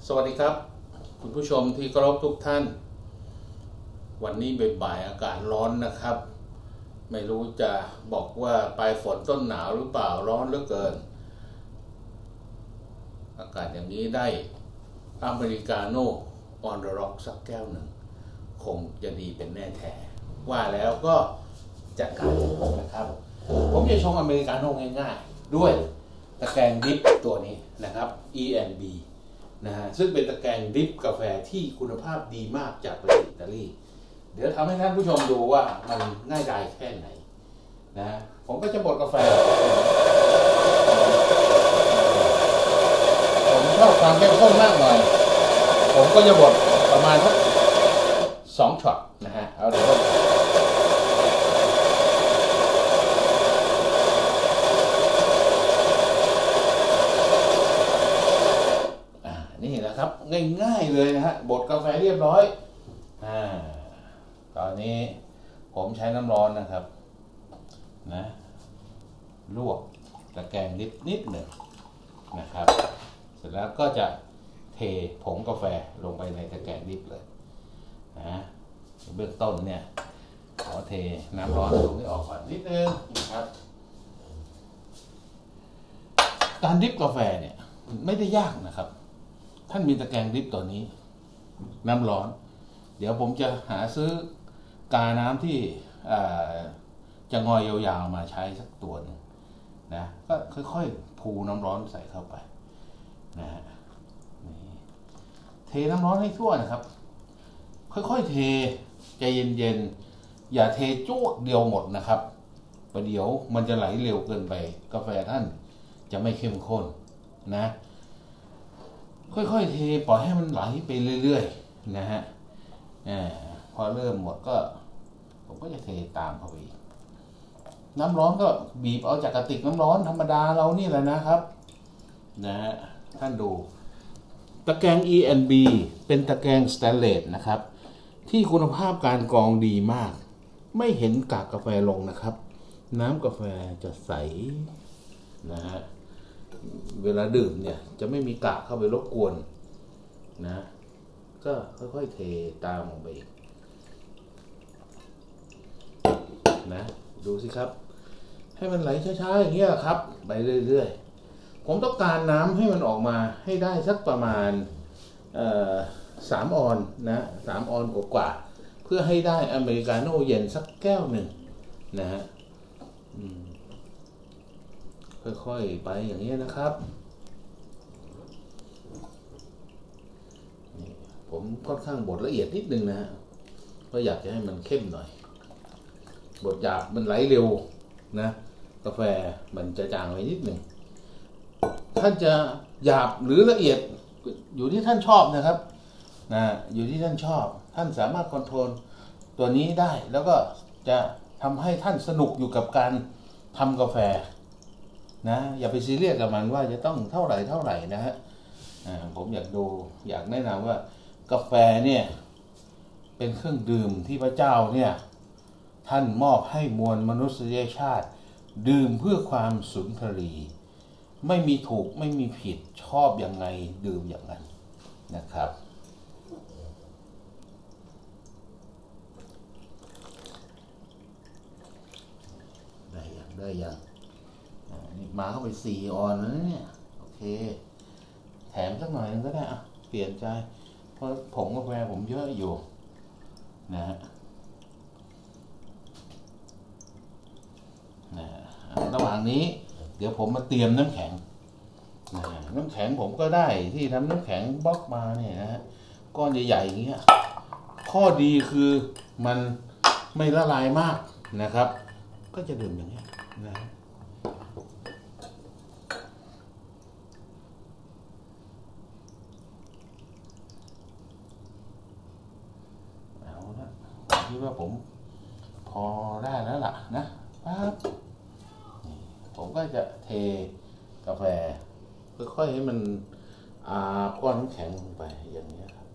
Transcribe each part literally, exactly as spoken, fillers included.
สวัสดีครับคุณผู้ชมที่เคารพทุกท่านวันนี้บ่ายๆอากาศร้อนนะครับไม่รู้จะบอกว่าปลายฝนต้นหนาวหรือเปล่าร้อนเหลือเกินอากาศอย่างนี้ได้อเมริกาโน่ออนเดอะร็อกสักแก้วหนึ่งคงจะดีเป็นแน่แท้ว่าแล้วก็จัดการนะครับผมจะชงอเมริกาโน่ง่ายๆด้วยตะแกรงดริปตัวนี้นะครับ อี แอนด์ บี นะฮะซึ่งเป็นตะแกรงดริปกาแฟที่คุณภาพดีมากจากประเทศอิตาลีเดี๋ยวทำให้ท่านผู้ชมดูว่ามันง่ายดายแค่ไหนนะผมก็จะบดกาแฟผมชอบความเข้มข้นมากหน่อยผมก็จะบดประมาณสักสองช็อตนะฮะเอาเดี๋ยวนี่แหละครับง่ายๆเลยนะฮะบดกาแฟเรียบร้อยอ่าตอนนี้ผมใช้น้ำร้อนนะครับนะลวกตะแกรงนิดนิดหนึ่งนะครับเสร็จแล้วก็จะเทผงกาแฟลงไปในตะแกรงดิบเลยนะเบื้องต้นเนี่ยขอเทน้ำร้อนลงให้ออกก่อนนิดนึงนะครับการดิบกาแฟเนี่ยไม่ได้ยากนะครับท่านมีตะแกรงดิบตัวนี้น้ำร้อนเดี๋ยวผมจะหาซื้อกาน้ำที่จะงอยยาวๆมาใช้สักตัวนึงนะก็ค่อยๆพูน้ำร้อนใส่เข้าไปนะฮะเทน้ำร้อนให้ทั่วนะครับค่อยๆเทใจเย็นๆอย่าเทจ้วกเดียวหมดนะครับประเดี๋ยวมันจะไหลเร็วเกินไปกาแฟท่านจะไม่เข้มข้นนะค่อยๆเทปล่อยให้มันไหลไปเรื่อยๆนะฮะพอเริ่มหมดก็ผมก็จะเทตามเข้าไปอีกน้ำร้อนก็บีบเอาจากกระติกน้ำร้อนธรรมดาเรานี่แหละนะครับนะฮะท่านดูตะแกรง อี แอนด์ บี เป็นตะแกรงสแตนเลสนะครับที่คุณภาพการกรองดีมากไม่เห็นกากกาแฟลงนะครับน้ำกาแฟจะใสนะฮะเวลาดื่มเนี่ยจะไม่มีกากเข้าไปรบกวนนะก็ค่อยๆเทตามลงไปอีกนะดูสิครับให้มันไหลช้าๆอย่างเงี้ยครับไปเรื่อยๆผมต้องการน้ำให้มันออกมาให้ได้สักประมาณสามออนนะสามออนกว่าๆเพื่อให้ได้อเมริกาโน่เย็นสักแก้วหนึ่งนะฮะค่อยๆไปอย่างนี้นะครับผมค่อนข้างบดละเอียดนิดนึงนะฮะเพราะอยากจะให้มันเข้มหน่อยบดหยาบมันไหลเร็วนะกาแฟมันจะจางไปนิดหนึ่งท่านจะหยาบหรือละเอียดอยู่ที่ท่านชอบนะครับนะอยู่ที่ท่านชอบท่านสามารถคอนโทรลตัวนี้ได้แล้วก็จะทำให้ท่านสนุกอยู่กับการทำกาแฟนะอย่าไปซีเรียสกับมันว่าจะต้องเท่าไหร่เท่าไหร่นะฮะผมอยากดูอยากแนะนำว่ากาแฟเนี่ยเป็นเครื่องดื่มที่พระเจ้าเนี่ยท่านมอบให้มวลมนุษยชาติดื่มเพื่อความสุนทรีไม่มีถูกไม่มีผิดชอบอย่างไงดื่มอย่างนั้นนะครับได้ยังได้ยังนี่มาเข้าไปสี่ออนแล้วเนี่ยโอเคแถมสักหน่อยนึงก็ได้อ่ะเปลี่ยนใจเพราะผงกาแฟผมเยอะอยู่นะฮะระหว่างนี้เดี๋ยวผมมาเตรียมน้ำแข็งน้ำแข็งผมก็ได้ที่ทำน้ำแข็งบล็อกมาเนี่ยนะฮะก้อนใหญ่ๆอย่างเงี้ยข้อดีคือมันไม่ละลายมากนะครับก็จะดื่มอย่างเงี้ยนะเอาละคิดว่าผมพอได้แล้วล่ะนะปั๊บผมก็จะเทกาแฟค่อยๆให้มันอาก้อนน้ำแข็งลงไปอย่างนี้ครับ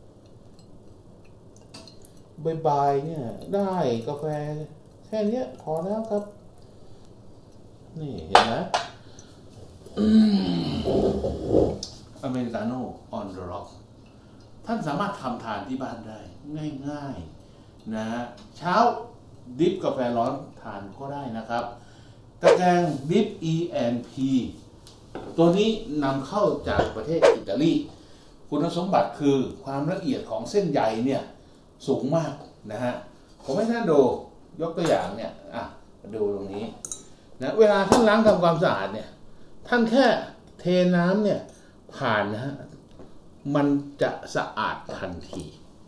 บ่ายๆเนี่ยได้กาแฟแค่นี้พอแล้วครับนี่เห็นไหมออเมริกาโน่ออนเดอะร็อกท่านสามารถทำทานที่บ้านได้ง่ายๆนะฮะเช้าดิฟกาแฟร้อนทานก็ได้นะครับตะแกรงดิฟ อี แอนด์ พี ตัวนี้นำเข้าจากประเทศอิตาลีคุณสมบัติคือความละเอียดของเส้นใยเนี่ยสูงมากนะฮะผมให้ท่านดูยกตัวอย่างเนี่ยอ่ะมาดูตรงนี้นะเวลาท่านล้างทำความสะอาดเนี่ยท่านแค่เทน้ำเนี่ยผ่านนะฮะมันจะสะอาดทันที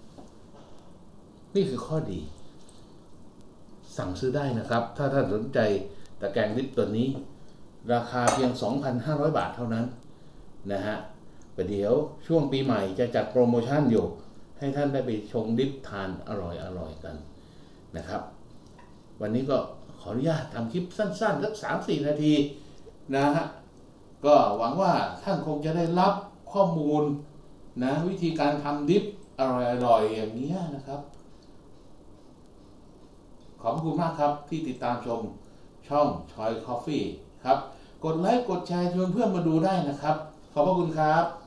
นี่คือข้อดีสั่งซื้อได้นะครับถ้าท่านสนใจตะแกรงดิฟตัวนี้ราคาเพียง สองพันห้าร้อย บาทเท่านั้นนะฮะประเดี๋ยวช่วงปีใหม่จะจัดโปรโมชั่นอยู่ให้ท่านได้ไปชงดิฟทานอร่อยๆกันนะครับวันนี้ก็ขออนุญาตทำคลิปสั้นๆสัก สามถึงสี่ นาทีนะฮะก็หวังว่าท่านคงจะได้รับข้อมูลนะวิธีการทำดิฟอร่อยๆอย่างนี้นะครับขอบคุณมากครับที่ติดตามชมช่อง Choice Coffee ครับกดไลค์กดแชร์ชวนเพื่อนมาดูได้นะครับขอบพระคุณครับ